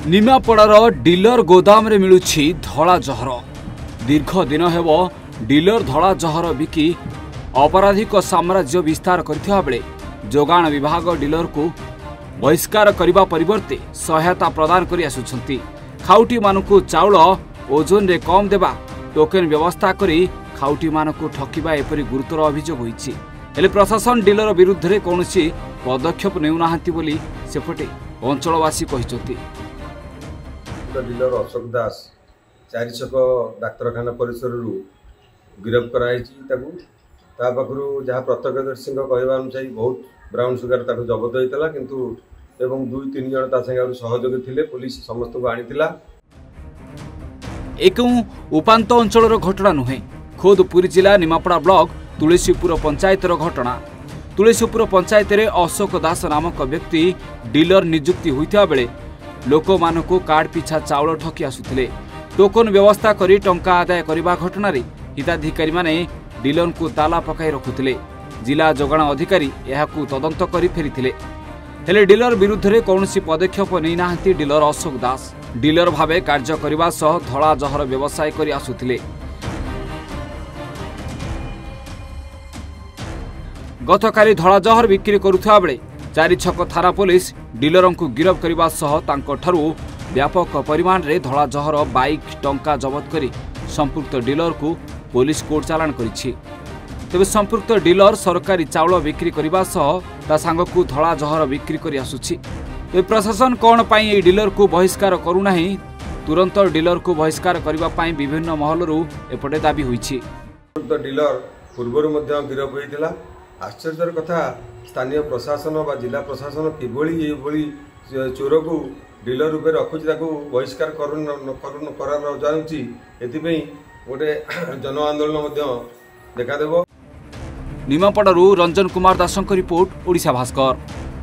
निमापड़ार dealer गोदाम रे मिलुछि धला जहर। दीर्घ दिन हेब डीलर धला जहर बिकी अपराधिक साम्राज्य विस्तार करथिबा बेले जोगाण विभाग डीलर को बहिष्कार करने परिवर्ते सहायता प्रदान करि आसुछंती। खाउटी मानकु चाउल ओजन रे कम देबा टोकन व्यवस्था करी खाउटी मानकु ठकिबा एपरि गुरुतर अभियोग होईछि। हेले प्रशासन डीलर विरुद्ध रे कोनोसी पदक्षेप नेउनाहांती बोली सेपटे अंचलवासी कहिसथि। डीलर अशोक दास चारि छक डाक्तरखाना परिसर गिरफ कराई जहाँ प्रत्यक्षदर्शी कहवा अनुसार बहुत ब्राउन सुगर जबत होता किंतु एवं 2-3 जन सहयोगी थे पुलिस समस्त को आनीला। एक उपांत अंचल घटना नुहे, खोद पुरी जिला निमापड़ा ब्लॉक तुलसीपुर पंचायतर घटना। तुलसीपुर पंचायत रे अशोक दास नामक व्यक्ति डीलर नियुक्ति होता बेले लोक मानकु कार्ड पिछा चाउल ठकी आसुथिले। टोकन व्यवस्था करी टंका आदाय करबा घटना रे हिताधिकारी माने डीलर को ताला पकाई रखुथिले। जिला जोगाण अधिकारी एहाकु तदंत करी फेरिथिले। हेले डीलर विरुद्ध रे कौनसी पदक्षेप नै नाहंती डीलर अशोक दास। डीलर भावे कार्य करबा सह धला जहर व्यवसाय करी आसुथिले। गतकाली धला जहर बिक्री करुथबा बेले चारि छक थाना पुलिस डीलर को गिरफ करने सह तांको ठारू व्यापक परिमाण रे धला जहर बाइक टंका जबत करी संपुक्त डीलर को पुलिस कोर्ट चालान करिछि। तेबे संपुक्त डीलर सरकारी चाउल बिक्री करने सह ता सांग को धला जहर बिक्री करी आसुछि। तेबे प्रशासन कौन पाई ए डीलर को बहिष्कार करूनाही, तुरंत डीलर को बहिष्कार करबा पाई विभिन्न महलरू एपटे दाबी होईछि। डीलर पूर्वरु मध्य गिरफ होइतिला। आश्चर्यर कथा स्थानीय प्रशासन व जिला प्रशासन किभली चोर को डीलर रूप रखुची बहिष्कार कराउची एथिपई गोटे जन आंदोलन देखादेव। निमापड़ारू रंजन कुमार दासଙ୍କ रिपोर्ट, ओडिशा भास्कर।